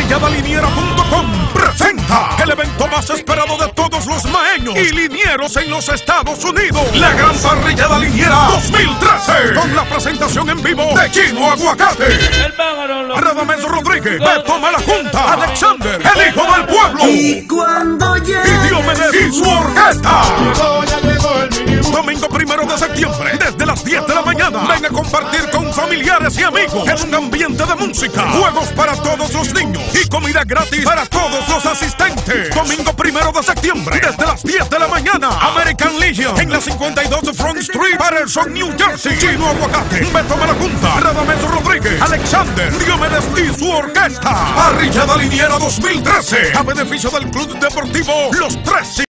Parrilladaliniera.com presenta el evento más esperado de todos los maeños y linieros en los Estados Unidos. La Gran Parrillada Liniera 2013. Con la presentación en vivo de Chino Aguacate, Radamés Rodríguez, Beto Malajunta, Alexander, el hijo del pueblo. Y cuando llegue Y Diomedes y su orquesta. Domingo 1 de septiembre, desde las 10 de la mañana. Ven a compartir con familiares y amigos en un ambiente de música, juegos para todos los niños y comida gratis para todos los asistentes. Domingo 1 de septiembre, desde las 10 de la mañana. American Legion, en la 52 de Front Street, Patterson, New Jersey. Chino Aguacate, Beto Malajunta, Radamés Rodríguez, Alexander, Diomedes y su orquesta. Parrillada Liniera 2013, a beneficio del Club Deportivo Los Tres.